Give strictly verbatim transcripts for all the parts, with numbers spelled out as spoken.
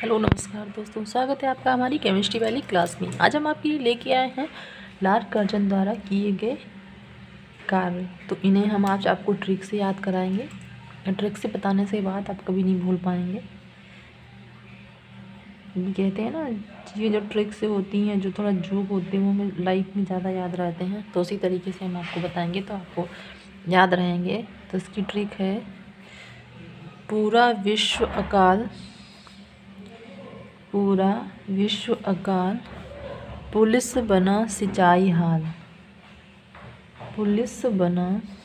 Hello नमस्कार दोस्तों, स्वागत है आपका हमारी केमिस्ट्री वाली क्लास में। आज हम आपके लिए लेके आए हैं लार्क कर्जन द्वारा किए गए कार्य। तो इन्हें हम आज आपको ट्रिक से याद कराएंगे। ट्रिक से बताने से बात आप कभी नहीं भूल पाएंगे। कहते हैं ना, ये जो ट्रिक से होती हैं, जो थोड़ा जोक होते हैं, वो हमें लाइफ में ज़्यादा याद रहते हैं। तो उसी तरीके से हम आपको बताएंगे तो आपको याद रहेंगे। तो इसकी ट्रिक है, पूरा विश्व अकाल पूरा विश्व अकाल पुलिस बना सिंचाई हाल। पुलिस बना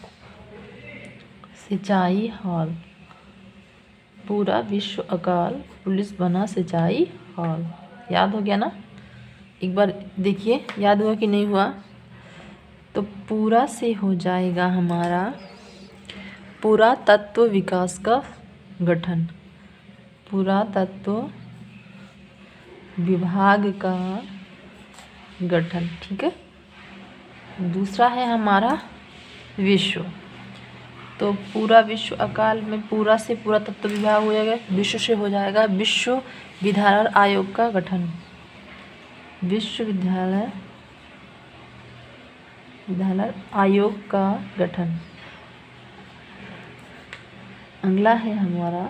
सिंचाई हाल। पूरा विश्व अकाल पुलिस बना सिंचाई हाल। याद हो गया ना? एक बार देखिए, याद हुआ कि नहीं हुआ? तो पूरा से हो जाएगा हमारा पुरातत्व विकास का गठन। पुरातत्व विभाग का गठन, ठीक है। दूसरा है हमारा विश्व। तो पूरा विश्व अकाल में पूरा से पुरातत्व विभाग हो जाएगा, विश्व से हो जाएगा विश्व विद्यालय आयोग का गठन। विश्वविद्यालय विद्यालय आयोग का गठन। अगला है हमारा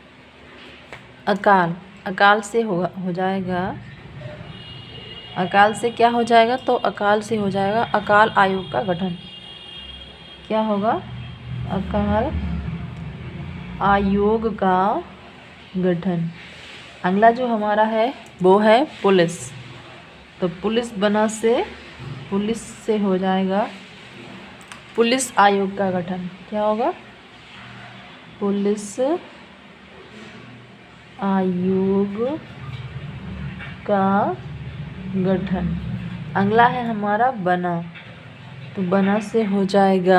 अकाल। अकाल से होगा हो जाएगा अकाल से क्या हो जाएगा? तो अकाल से हो जाएगा अकाल आयोग का गठन। क्या होगा? अकाल आयोग का गठन। अगला जो हमारा है वो है पुलिस। तो पुलिस बना से पुलिस से हो जाएगा पुलिस आयोग का गठन। क्या होगा? पुलिस आयोग का गठन। अगला है हमारा बना। तो बना से हो जाएगा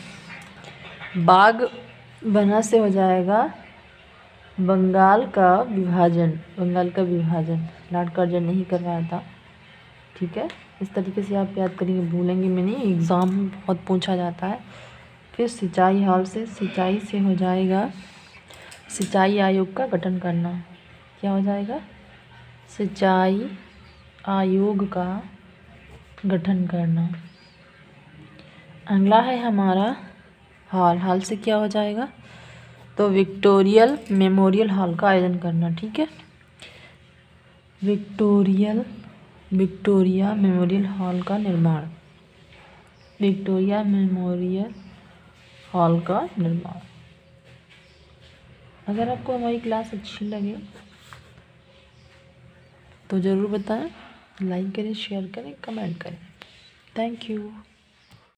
बाग बना से हो जाएगा बंगाल का विभाजन। बंगाल का विभाजन लार्क कर्जन ने ही करवाया था, ठीक है। इस तरीके से आप याद करेंगे, भूलेंगे में नहीं। एग्ज़ाम में बहुत पूछा जाता है। फिर सिंचाई हाल से सिंचाई से हो जाएगा सिंचाई आयोग का गठन करना। क्या हो जाएगा? सिंचाई आयोग का गठन करना। अगला है हमारा हाल। हाल से क्या हो जाएगा? तो विक्टोरियल मेमोरियल हॉल का आयोजन करना, ठीक है। विक्टोरियल विक्टोरिया मेमोरियल हॉल का निर्माण। विक्टोरिया मेमोरियल हॉल का निर्माण। अगर आपको हमारी क्लास अच्छी लगे तो ज़रूर बताएं, लाइक करें, शेयर करें, कमेंट करें। Thank you.